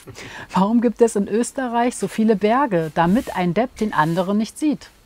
Warum gibt es in Österreich so viele Berge, damit ein Depp den anderen nicht sieht?